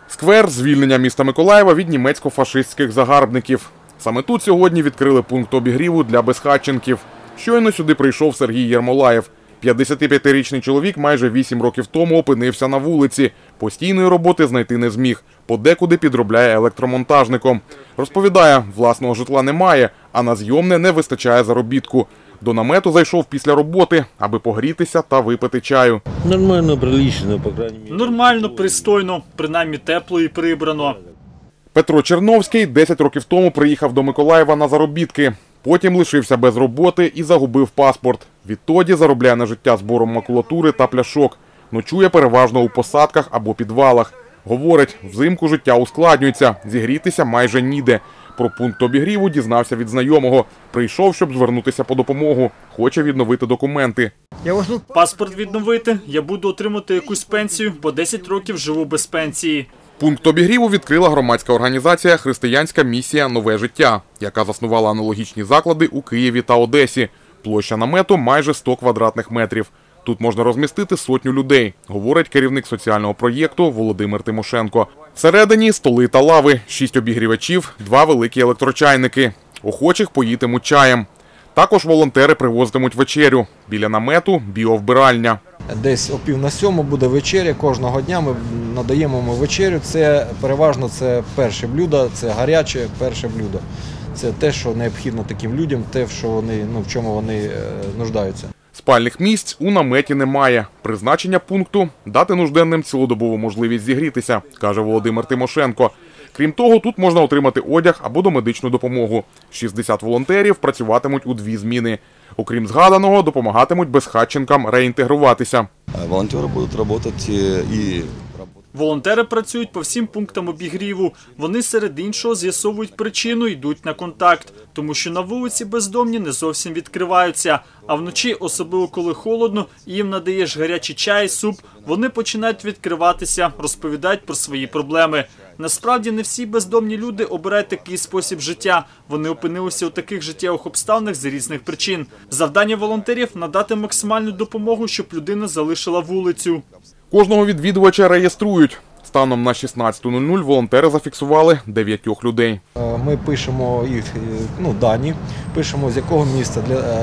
Сквер – звільнення міста Миколаєва від німецько-фашистських загарбників. Саме тут сьогодні відкрили пункт обігріву для безхатченків. Щойно сюди прийшов Сергій Єрмолаєв. 55-річний чоловік майже 8 років тому опинився на вулиці. Постійної роботи знайти не зміг. Подекуди підробляє електромонтажником. Розповідає, власного житла немає, а на зйомне не вистачає заробітку. До намету зайшов після роботи, аби погрітися та випити чаю. Нормально, прилично, по крайній мірі. Нормально, пристойно, принаймні тепло і прибрано. Петро Черновський 10 років тому приїхав до Миколаєва на заробітки. Потім лишився без роботи і загубив паспорт. Відтоді заробляє на життя збором макулатури та пляшок. Ночує переважно у посадках або підвалах. Говорить, взимку життя ускладнюється, зігрітися майже ніде. Про пункт обігріву дізнався від знайомого. Прийшов, щоб звернутися по допомогу. Хоче відновити документи. Паспорт відновити, я буду отримати якусь пенсію, бо 10 років живу без пенсії. Пункт обігріву відкрила громадська організація «Християнська місія «Нове життя», яка заснувала аналогічні заклади у Києві та Одесі. Площа намету майже 100 квадратних метрів. Тут можна розмістити 100 людей, говорить керівник соціального проєкту Володимир Тимошенко. Всередині столи та лави, 6 обігрівачів, 2 великі електрочайники. Охочих поїтимуть чаєм. Також волонтери привозитимуть вечерю. Біля намету – біовбиральня. Десь о 6:45 буде вечеря, кожного дня ми надаємо вечерю. Це переважно перше блюдо, це гаряче перше блюдо. Це те, що необхідно таким людям, те, в чому вони нуждаються. Спальних місць у наметі немає. Призначення пункту – дати нужденним цілодобову можливість зігрітися, каже Володимир Тимошенко. Крім того, тут можна отримати одяг або домедичну допомогу. 60 волонтерів працюватимуть у 2 зміни. Окрім згаданого, допомагатимуть безхатченкам реінтегруватися. Волонтери будуть працювати і... Волонтери працюють по всім пунктам обігріву. Вони серед іншого з'ясовують причину і йдуть на контакт. Тому що на вулиці бездомні не зовсім відкриваються. А вночі, особливо коли холодно, і їм надаєш гарячий чай, суп, вони починають відкриватися, розповідають про свої проблеми. Насправді не всі бездомні люди обирають такий спосіб життя. Вони опинилися у таких життєвих обставинах з різних причин. Завдання волонтерів – надати максимальну допомогу, щоб людина залишила вулицю. Кожного відвідувача реєструють. Станом на 16:00 волонтери зафіксували 9 людей. Ми пишемо їх дані, пишемо з якого міста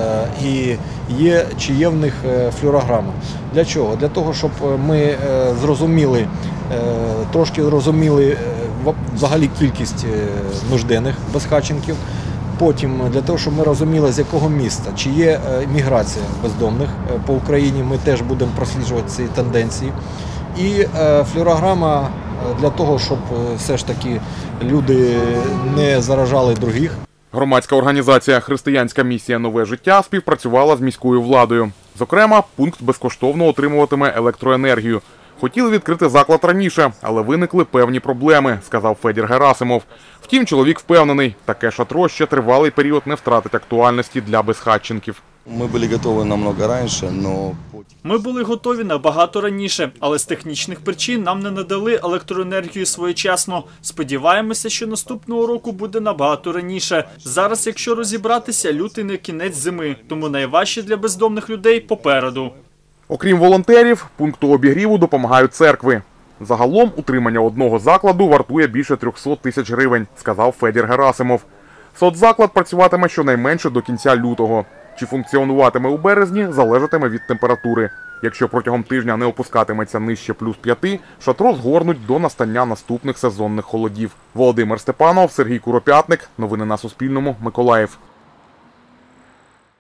і чи є в них флюорограма. Для чого? Для того, щоб ми трошки зрозуміли взагалі кількість нужденних безхатченків. Потім для того, щоб ми розуміли, з якого міста, чи є міграція бездомних по Україні, ми теж будемо просліджувати ці тенденції. І флюорограма для того, щоб все ж таки люди не заражали других. Громадська організація «Християнська місія «Нове життя» співпрацювала з міською владою. Зокрема, пункт безкоштовно отримуватиме електроенергію. Хотіли відкрити заклад раніше, але виникли певні проблеми, сказав Федір Герасимов. Втім, чоловік впевнений, таке шатро ще тривалий період не втратить актуальності для безхатченків. Ми були готові намного раніше, але... Ми були готові набагато раніше, але з технічних причин нам не надали електроенергію своєчасно. Сподіваємося, що наступного року буде набагато раніше. Зараз, якщо розібратися, лютий не кінець зими, тому найважче для бездомних людей попереду. Окрім волонтерів, пункту обігріву допомагають церкви. Загалом утримання одного закладу вартує більше 300 тисяч гривень, сказав Федір Герасимов. Соцзаклад працюватиме щонайменше до кінця лютого. Чи функціонуватиме у березні, залежатиме від температури. Якщо протягом тижня не опускатиметься нижче +5, шатро згорнуть до настання наступних сезонних холодів. Володимир Степанов, Сергій Куропятник. Новини на Суспільному. Миколаїв.